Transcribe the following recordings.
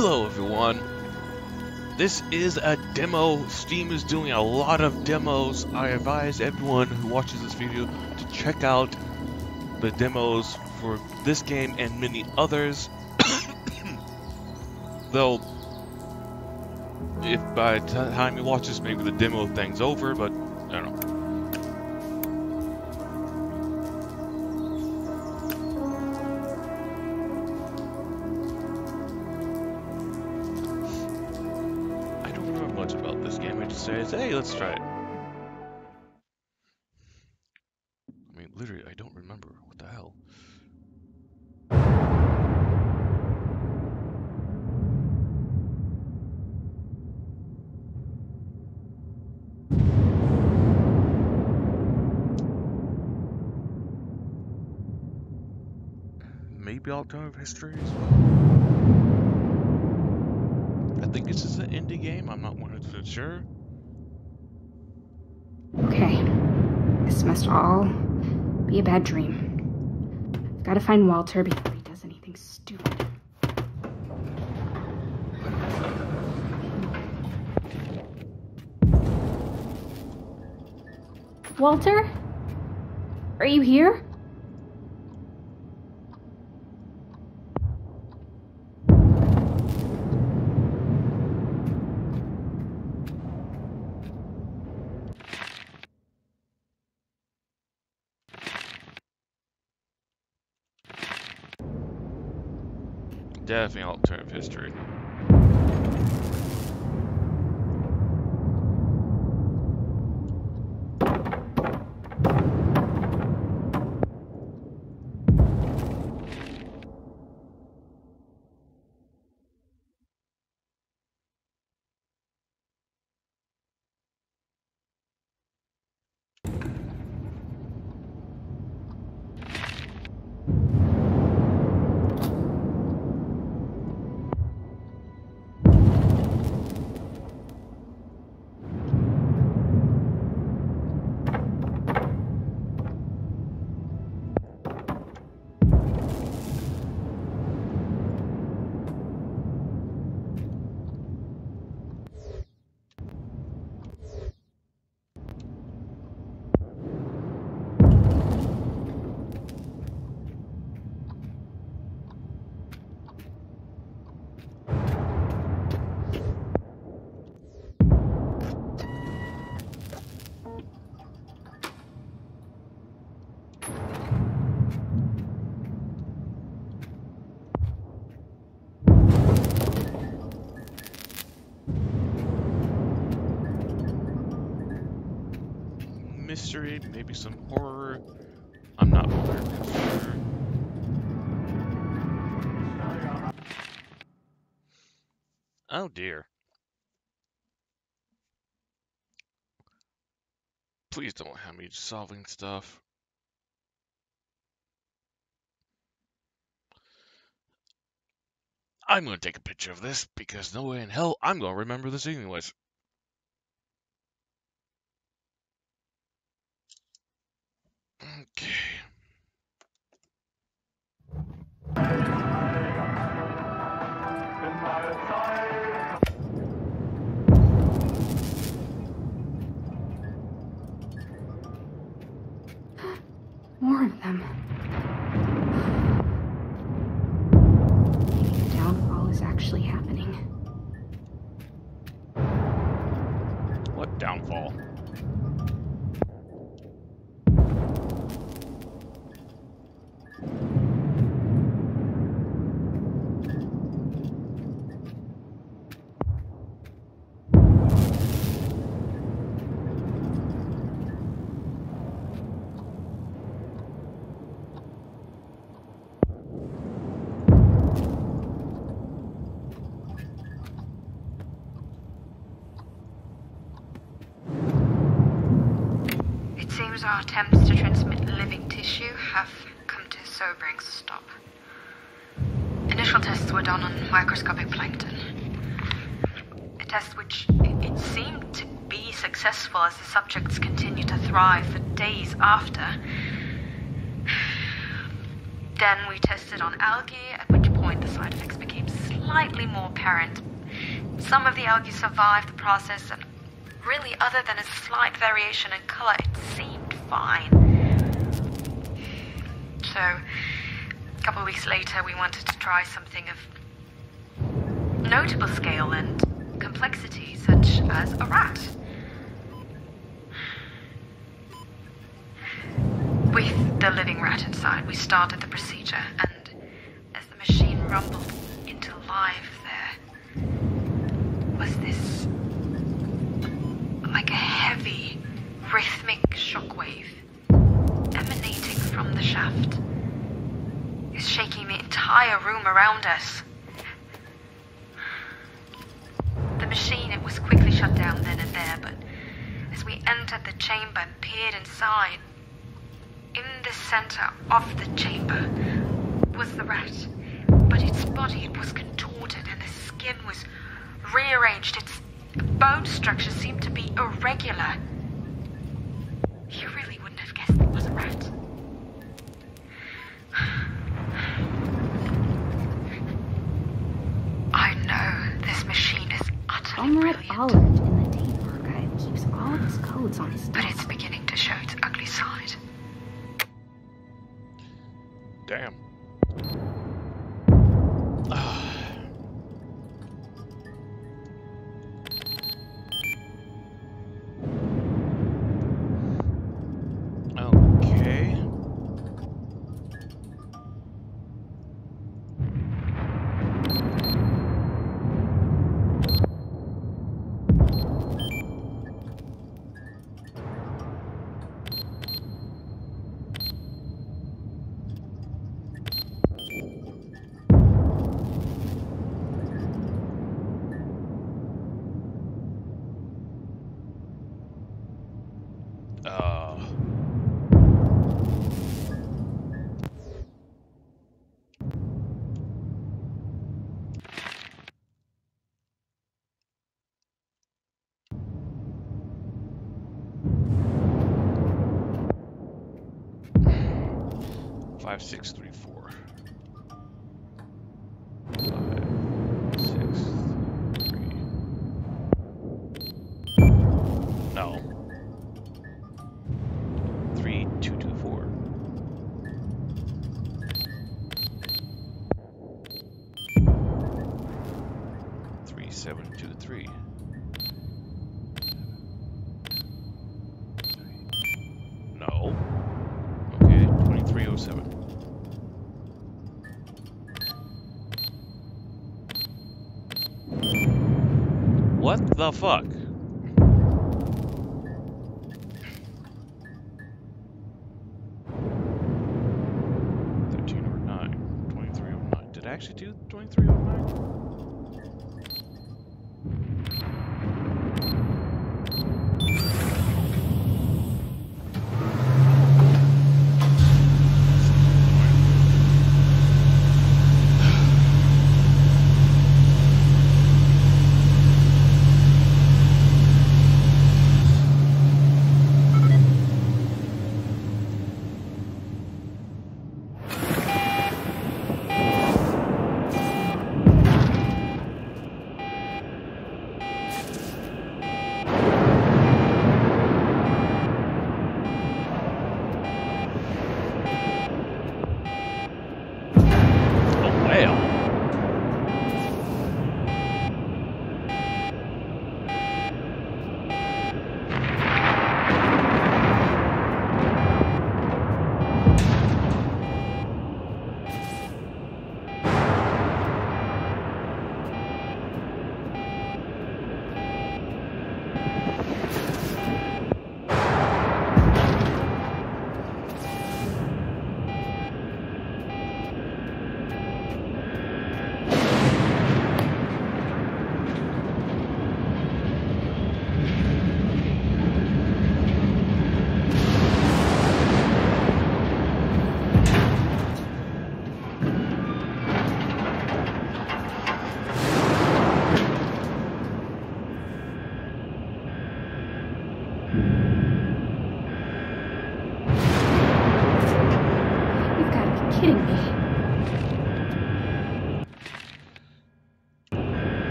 Hello everyone, this is a demo. Steam is doing a lot of demos. I advise everyone who watches this video to check out the demos for this game and many others. Though, if by the time you watch this, maybe the demo thing's over, but I don't know. Much about this game. I just say, hey, let's try it. I mean, literally, I don't remember. What the hell? Maybe alternative history as well. I think this is an indie game. I'm not 100% sure. Okay. This must all be a bad dream. I've got to find Walter before he does anything stupid. Walter? Are you here? Definitely alternative history. Mystery, maybe some horror. I'm not 100% sure. Oh dear. Please don't have me solving stuff. I'm gonna take a picture of this because no way in hell I'm gonna remember this anyways. Okay. More of them. Maybe the downfall is actually happening. What downfall? Our attempts to transmit living tissue have come to a sobering stop. Initial tests were done on microscopic plankton. A test which it seemed to be successful as the subjects continued to thrive for days after. Then we tested on algae, at which point the side effects became slightly slightly more apparent. Some of the algae survived the process, and really, other than a slight variation in color, it seemed fine. So, a couple of weeks later, we wanted to try something of notable scale and complexity, such as a rat. With the living rat inside, we started the procedure, and as the machine rumbled into life, there was this, like a heavy, rhythmic shockwave emanating from the shaft. It's shaking the entire room around us. The machine, it was quickly shut down then and there, but as we entered the chamber and peered inside, in the center of the chamber was the rat, but its body, it was contorted and the skin was rearranged. Its bone structure seemed to be irregular. You really wouldn't have guessed it was a rat. I know this machine is utterly brilliant. Olive in the tape archive keeps all of his codes on his But desk. it's beginning to show its ugly side. Damn. Okay. Five, 6, 3, 4. 5, 6, 3. No. 3, 2, 2, 4. 3, 7, 2, 3. No. Okay, 2307. What the fuck? Did I actually do 2309?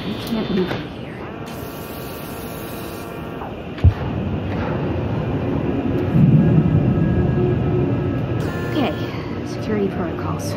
I can't move from here. Okay, security protocols.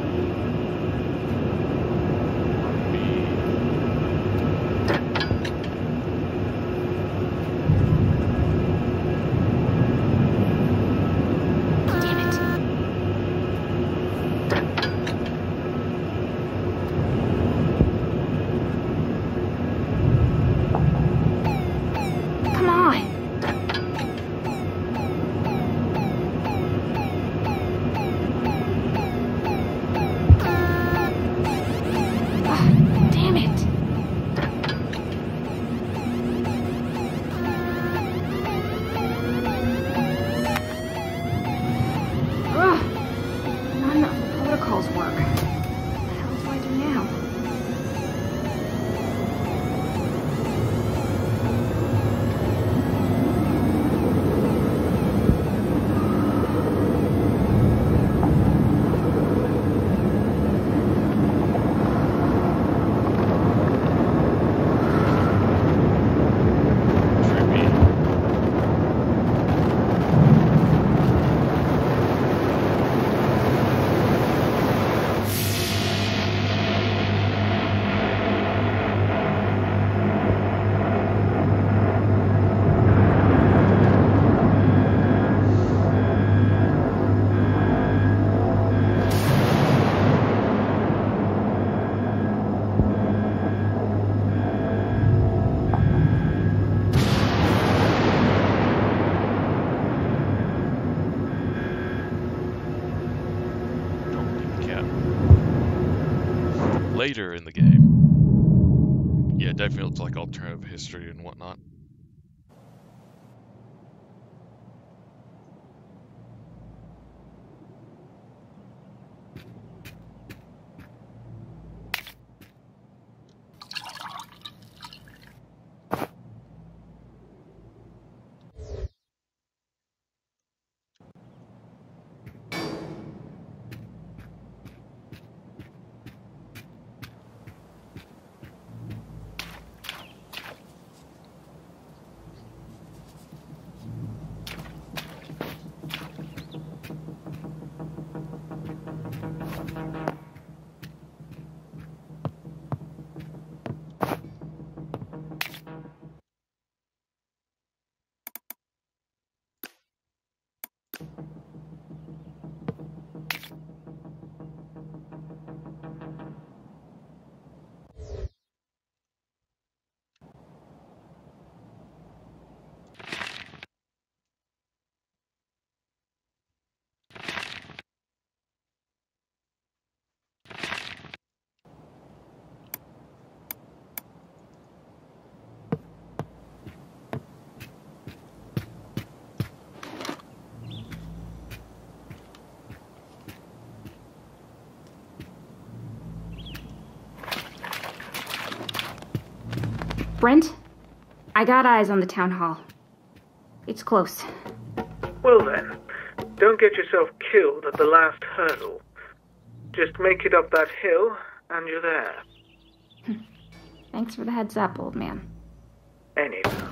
Later in the game. Yeah, definitely looks like alternative history and whatnot. Brent, I got eyes on the town hall. It's close. Well then, don't get yourself killed at the last hurdle. Just make it up that hill, and you're there. Thanks for the heads up, old man. Anytime.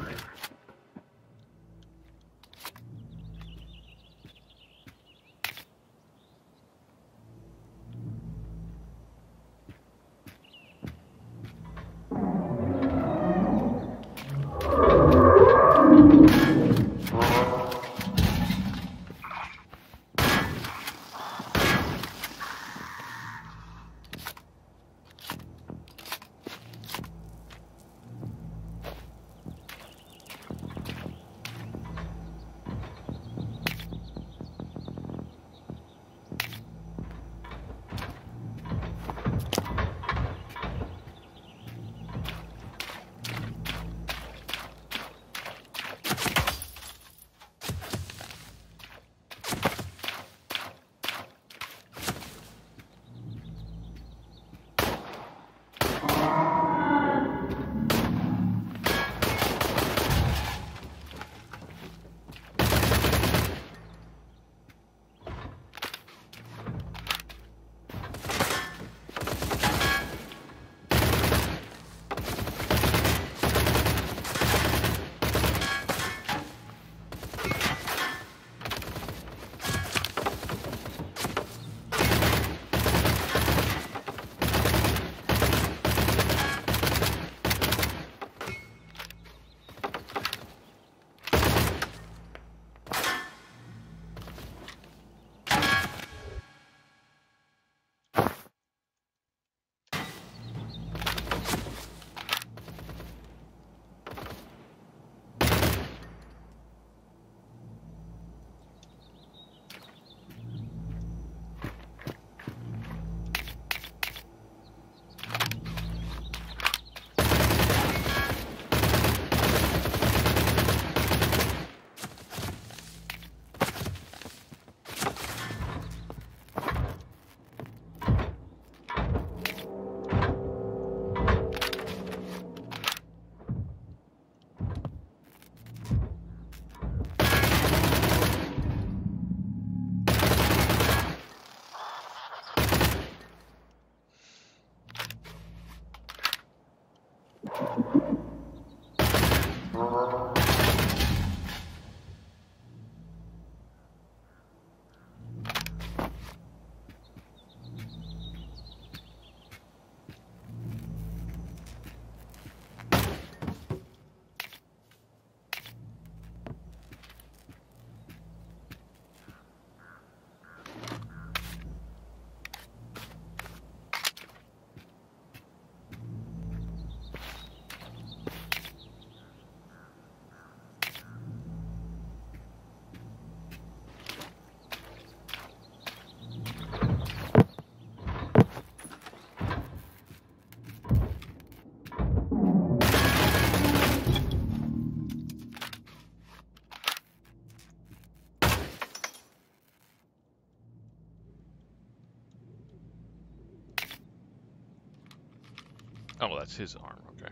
Oh, well, that's his arm, okay.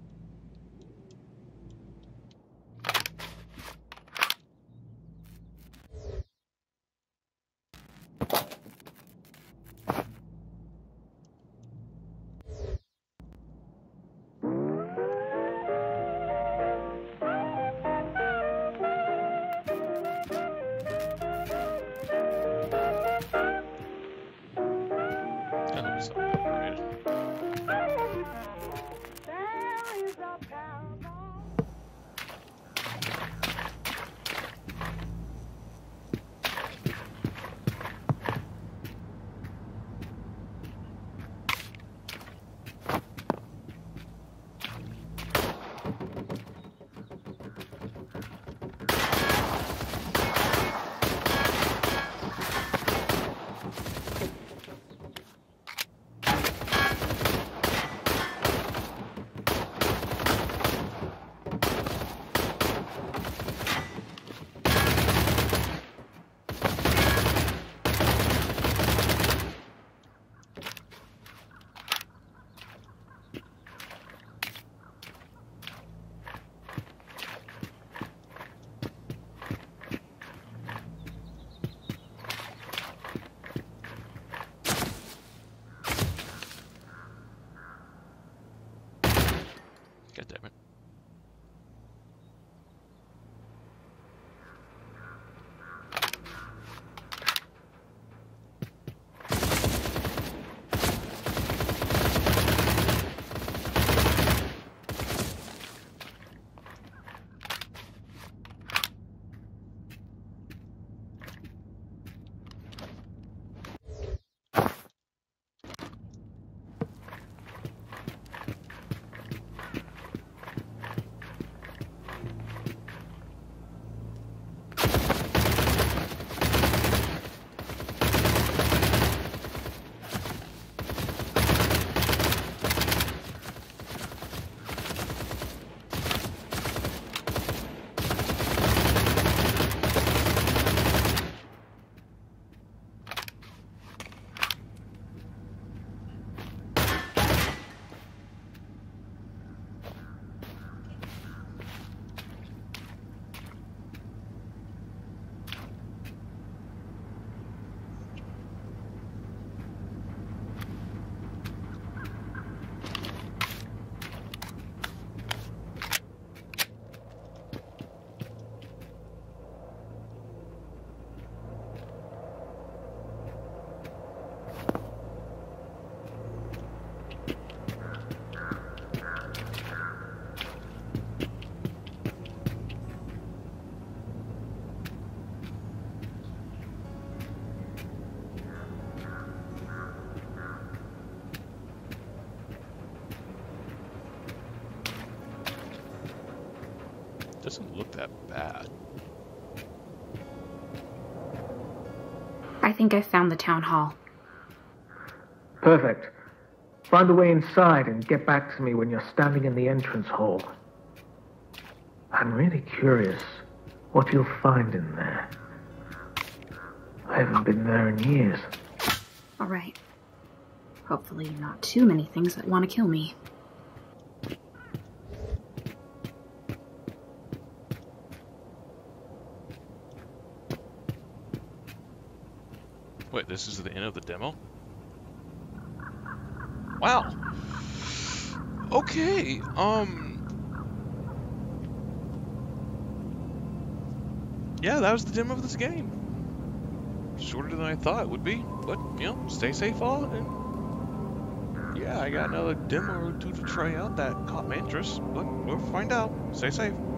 That'll be something upgraded. God damn it. Doesn't look that bad. I think I found the town hall. Perfect. Find a way inside and get back to me when you're standing in the entrance hall. I'm really curious what you'll find in there. I haven't been there in years. All right. Hopefully not too many things that want to kill me. Wait, this is the end of the demo? Wow. Okay, yeah, that was the demo of this game. Shorter than I thought it would be, but, you know, stay safe all, and yeah, I got another demo or two to try out that caught my interest, but we'll find out. Stay safe.